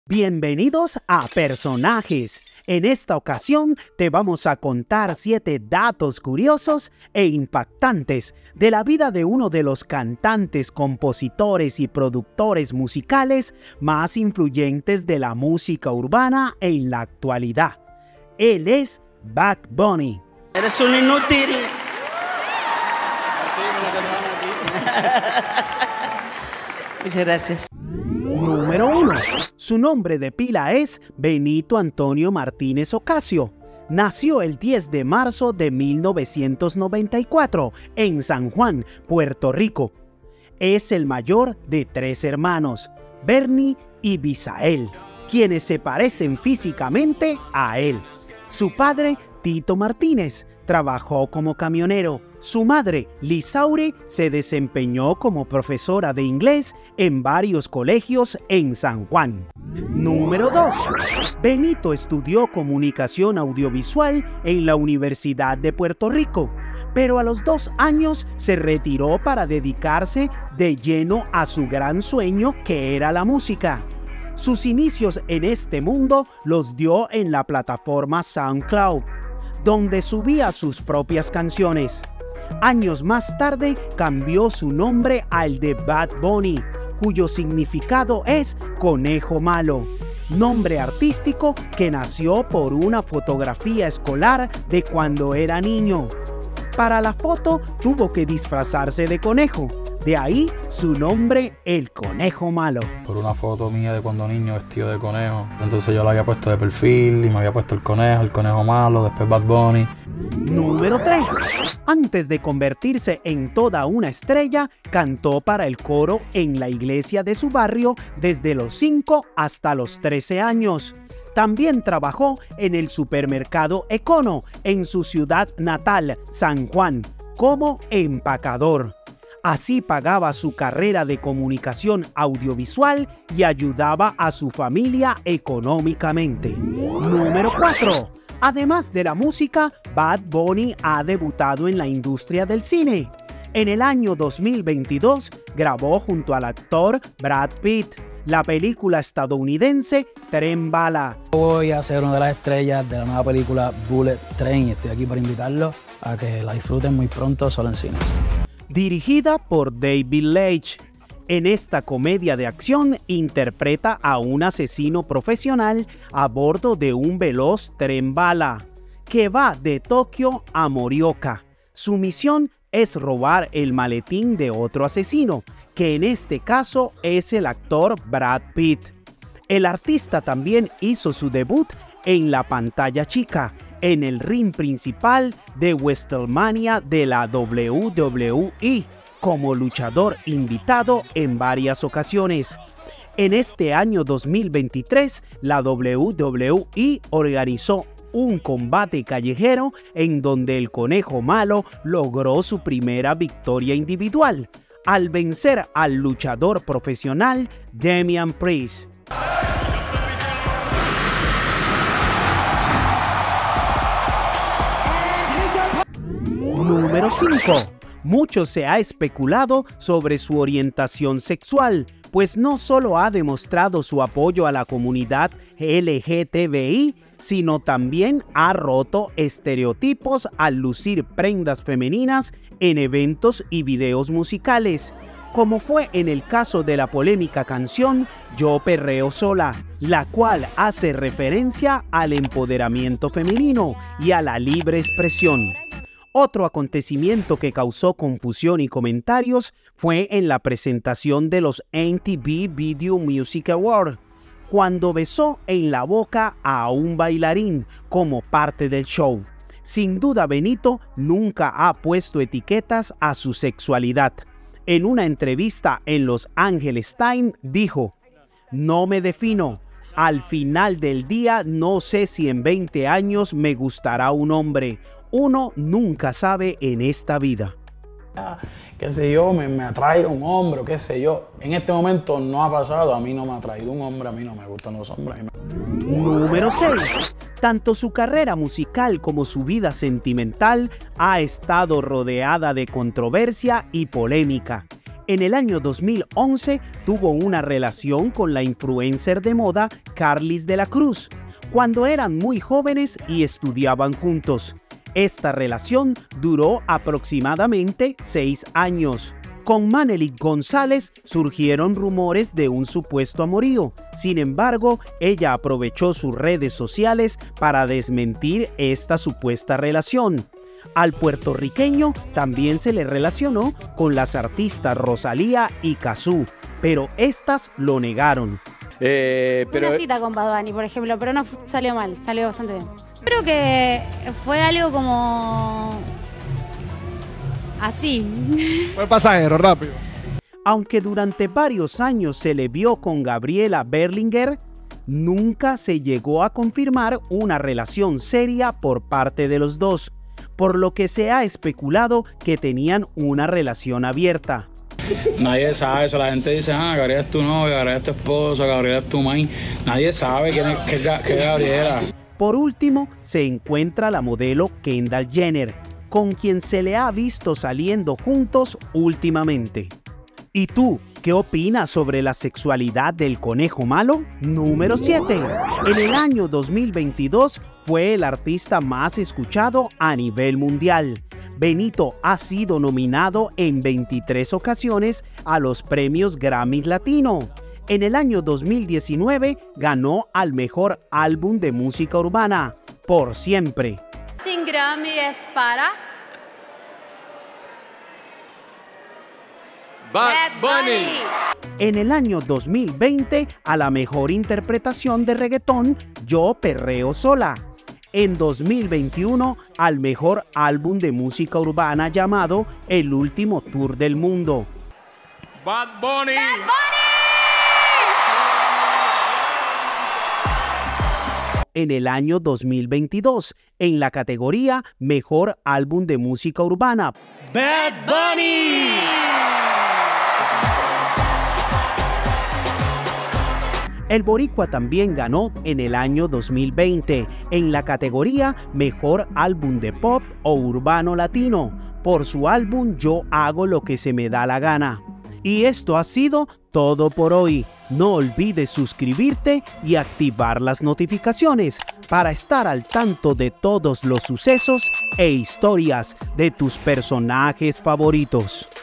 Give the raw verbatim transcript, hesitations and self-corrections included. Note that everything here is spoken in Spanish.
Bienvenidos a Personajes. En esta ocasión te vamos a contar siete datos curiosos e impactantes de la vida de uno de los cantantes, compositores y productores musicales más influyentes de la música urbana en la actualidad. Él es Bad Bunny. Eres un inútil. Muchas gracias. Número uno. Su nombre de pila es Benito Antonio Martínez Ocasio. Nació el diez de marzo de mil novecientos noventa y cuatro en San Juan, Puerto Rico. Es el mayor de tres hermanos, Bernie y Bisael, quienes se parecen físicamente a él. Su padre, Tito Martínez, trabajó como camionero. Su madre, Lisaure, se desempeñó como profesora de inglés en varios colegios en San Juan. Número dos. Benito estudió comunicación audiovisual en la Universidad de Puerto Rico, pero a los dos años se retiró para dedicarse de lleno a su gran sueño, que era la música. Sus inicios en este mundo los dio en la plataforma SoundCloud, donde subía sus propias canciones. Años más tarde cambió su nombre al de Bad Bunny, cuyo significado es conejo malo, nombre artístico que nació por una fotografía escolar de cuando era niño. Para la foto tuvo que disfrazarse de conejo, de ahí su nombre, el conejo malo. Por una foto mía de cuando niño vestido de conejo, entonces yo la había puesto de perfil y me había puesto el conejo, el conejo malo, después Bad Bunny. Número tres. Antes de convertirse en toda una estrella, cantó para el coro en la iglesia de su barrio desde los cinco hasta los trece años. También trabajó en el supermercado Econo en su ciudad natal, San Juan, como empacador. Así pagaba su carrera de comunicación audiovisual y ayudaba a su familia económicamente. Número cuatro. Además de la música, Bad Bunny ha debutado en la industria del cine. En el año dos mil veintidós grabó junto al actor Brad Pitt la película estadounidense Tren Bala. Voy a ser una de las estrellas de la nueva película Bullet Train y estoy aquí para invitarlos a que la disfruten muy pronto, solo en cines. Dirigida por David Leitch. En esta comedia de acción interpreta a un asesino profesional a bordo de un veloz tren bala que va de Tokio a Morioka. Su misión es robar el maletín de otro asesino, que en este caso es el actor Brad Pitt. El artista también hizo su debut en la pantalla chica, en el ring principal de WrestleMania de la W W E, como luchador invitado en varias ocasiones. En este año dos mil veintitrés, la W W E organizó un combate callejero en donde el conejo malo logró su primera victoria individual, al vencer al luchador profesional Damian Priest. Número cinco. Mucho se ha especulado sobre su orientación sexual, pues no solo ha demostrado su apoyo a la comunidad L G T B I, sino también ha roto estereotipos al lucir prendas femeninas en eventos y videos musicales, como fue en el caso de la polémica canción Yo Perreo Sola, la cual hace referencia al empoderamiento femenino y a la libre expresión. Otro acontecimiento que causó confusión y comentarios fue en la presentación de los M T V Video Music Awards, cuando besó en la boca a un bailarín como parte del show. Sin duda, Benito nunca ha puesto etiquetas a su sexualidad. En una entrevista en Los Angeles Times dijo: "No me defino. Al final del día no sé si en veinte años me gustará un hombre. Uno nunca sabe en esta vida". Qué sé yo, me, me atrae un hombre, qué sé yo. En este momento no ha pasado, a mí no me ha traído un hombre, a mí no me gustan los hombres. Me... Número seis. Tanto su carrera musical como su vida sentimental ha estado rodeada de controversia y polémica. En el año dos mil once tuvo una relación con la influencer de moda Karlis de la Cruz, cuando eran muy jóvenes y estudiaban juntos. Esta relación duró aproximadamente seis años. Con Manelik González surgieron rumores de un supuesto amorío. Sin embargo, ella aprovechó sus redes sociales para desmentir esta supuesta relación. Al puertorriqueño también se le relacionó con las artistas Rosalía y Cazzu, pero estas lo negaron. Eh, pero... Una cita con Bad Bunny, por ejemplo, pero no salió mal, salió bastante bien. Creo que fue algo como... así. Fue pasajero, rápido. Aunque durante varios años se le vio con Gabriela Berlinger, nunca se llegó a confirmar una relación seria por parte de los dos, por lo que se ha especulado que tenían una relación abierta. Nadie sabe eso, la gente dice, ah, Gabriela es tu novia, Gabriela es tu esposa, Gabriela es tu main. Nadie sabe quién es, qué es Gabriela. Por último, se encuentra la modelo Kendall Jenner, con quien se le ha visto saliendo juntos últimamente. ¿Y tú, qué opinas sobre la sexualidad del conejo malo? Número siete. En el año dos mil veintidós fue el artista más escuchado a nivel mundial. Benito ha sido nominado en veintitrés ocasiones a los premios Grammy Latino. En el año dos mil diecinueve ganó al mejor álbum de música urbana, Por Siempre. Latin Grammy es para... Bad Bunny. En el año dos mil veinte a la mejor interpretación de reggaetón, Yo Perreo Sola. En dos mil veintiuno al mejor álbum de música urbana llamado El Último Tour del Mundo. Bad Bunny. ¡Bad Bunny! En el año dos mil veintidós, en la categoría Mejor Álbum de Música Urbana, Bad Bunny. el boricua también ganó en el año dos mil veinte en la categoría Mejor Álbum de Pop o Urbano Latino por su álbum Yo Hago Lo Que Se Me Da La Gana. Y esto ha sido todo por hoy. No olvides suscribirte y activar las notificaciones para estar al tanto de todos los sucesos e historias de tus personajes favoritos.